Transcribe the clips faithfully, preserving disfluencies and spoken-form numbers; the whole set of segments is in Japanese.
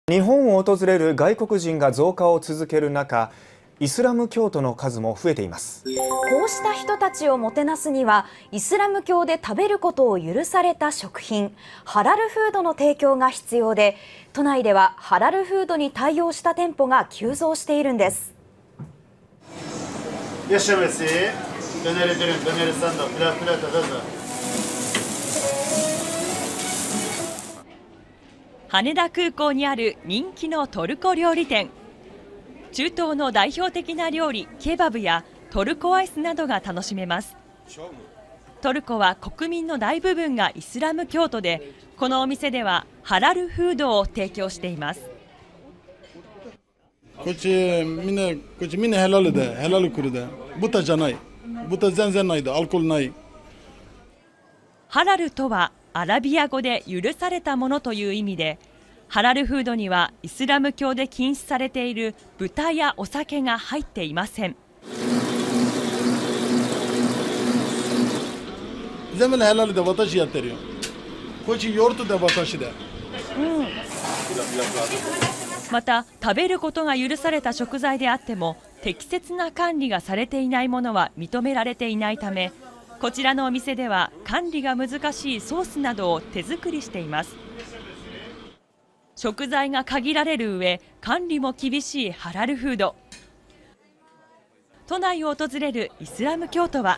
日本を訪れる外国人が増加を続ける中、イスラム教徒の数も増えています。 こうした人たちをもてなすには、イスラム教で食べることを許された食品、ハラルフードの提供が必要で、都内ではハラルフードに対応した店舗が急増しているんです。 いらっしゃいませ。ドネルドゥルン、ドネルサンド、プラプラとどうぞ。 羽田空港にある人気のトルコ料理店。中東の代表的な料理ケバブやトルコアイスなどが楽しめます。トルコは国民の大部分がイスラム教徒で、このお店ではハラルフードを提供しています。 こっちみんなこっちみんなハラルでハラル来るで、豚じゃない、豚全然ないで、アルコールない。 ハラルとはアラビア語で許されたものという意味で、ハラルフードにはイスラム教で禁止されている豚やお酒が入っていません。 全部ハラルで私やってるよ。こっちヨルトで私で。 また食べることが許された食材であっても、適切な管理がされていないものは認められていないため、こちらのお店では管理が難しいソースなどを手作りしています。食材が限られる上、管理も厳しいハラルフード。都内を訪れるイスラム教徒は、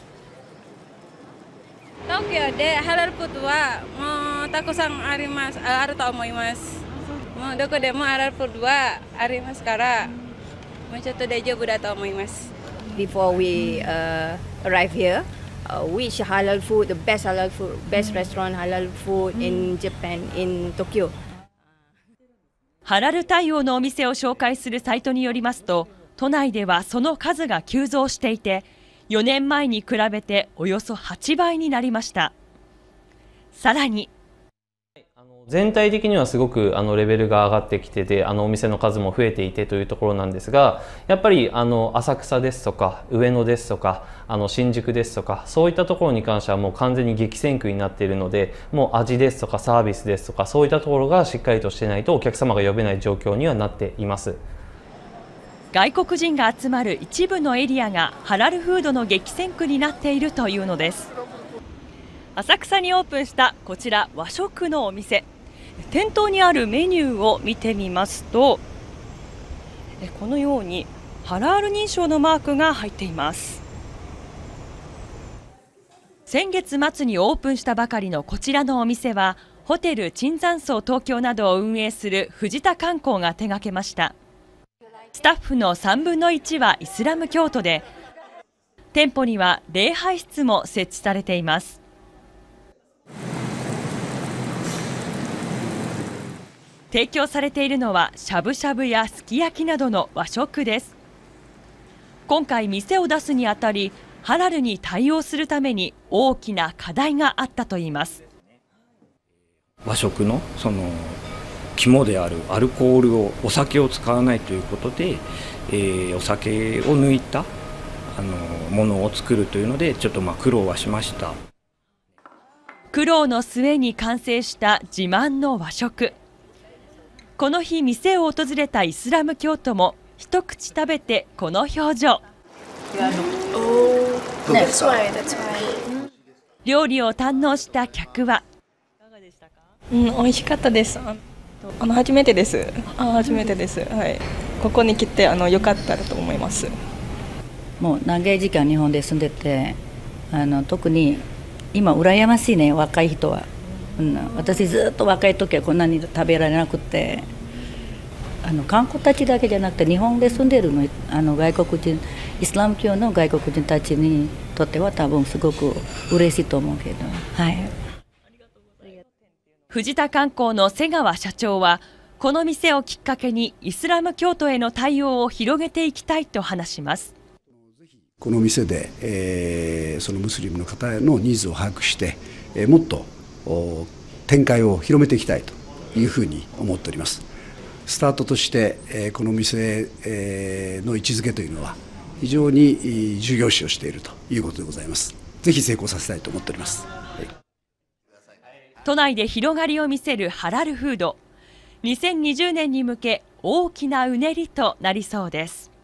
東京でハラルフードはもうたくさんあります、あると思います。もうどこでもハラルフードはありますから、もうちょっと大丈夫だと思います。 Before we uh, arrive here, uh, which halal food, the best halal food, best restaurant halal food in Japan, in Tokyo. ハラル対応のお店を紹介するサイトによりますと、都内ではその数が急増していて、よねんまえに比べておよそはちばいになりました。さらに全体的にはすごくあのレベルが上がってきてて、あのお店の数も増えていてというところなんですが、やっぱりあの浅草ですとか上野ですとかあの新宿ですとか、そういったところに関してはもう完全に激戦区になっているので、もう味ですとかサービスですとか、そういったところがしっかりとしてないとお客様が呼べない状況にはなっています。 外国人が集まる一部のエリアがハラルフードの激戦区になっているというのです。浅草にオープンしたこちら和食のお店、店頭にあるメニューを見てみますと、このようにハラール認証のマークが入っています。先月末にオープンしたばかりのこちらのお店は、ホテル椿山荘東京などを運営する藤田観光が手掛けました。スタッフのさんぶんのいちはイスラム教徒で、店舗には礼拝室も設置されています。提供されているのはしゃぶしゃぶやすき焼きなどの和食です。今回店を出すにあたり、ハラルに対応するために大きな課題があったといいます。 和食のその肝であるアルコールを、お酒を使わないということで、えー、お酒を抜いたあのものを作るというので、ちょっとまあ苦労はしました。 苦労の末に完成した自慢の和食。この日店を訪れたイスラム教徒も一口食べてこの表情。料理を堪能した客は、 うん、美味しかったです。あの初めてです。あ、初めてです。はい。ここに来てあの良かったと思います。 もう長い時間日本で住んでて、あの特に今羨ましいね、若い人は。うん、私ずっと若い時はこんなに食べられなくて、あの観光たちだけじゃなくて日本で住んでるの、あの外国人、イスラム教の外国人たちにとっては多分すごく嬉しいと思うけど、はい。 藤田観光の瀬川社長は、この店をきっかけにイスラム教徒への対応を広げていきたいと話します。 この店で、えー、そのムスリムの方へのニーズを把握して、えー、もっと展開を広めていきたいというふうに思っております。スタートとして、えー、この店、えー、の位置づけというのは非常に重要視をしているということでございます。ぜひ成功させたいと思っております。はい、 都内で広がりを見せるハラルフード。 にせんにじゅうねんに向け大きなうねりとなりそうです。